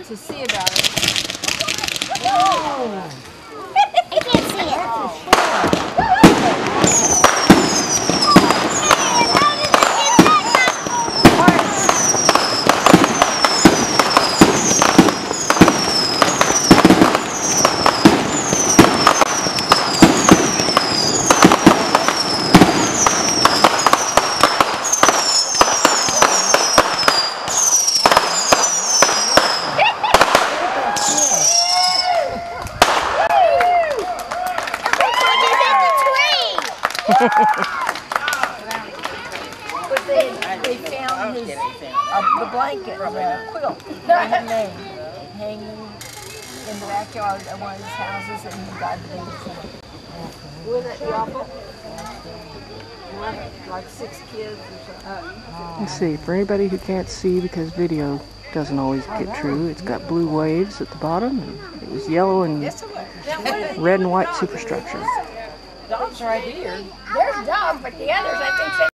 to see about it. Oh. I can't see it. But they found his, the blanket, the quilt, hanging in the backyard of one of his houses, and he died the day before. Wouldn't that be awful? Like 6 kids or something. Let's see, for anybody who can't see because video doesn't always get true, it's got blue waves at the bottom, and it was yellow and red and white superstructure. Dog's right here. There's dogs, but the others, I think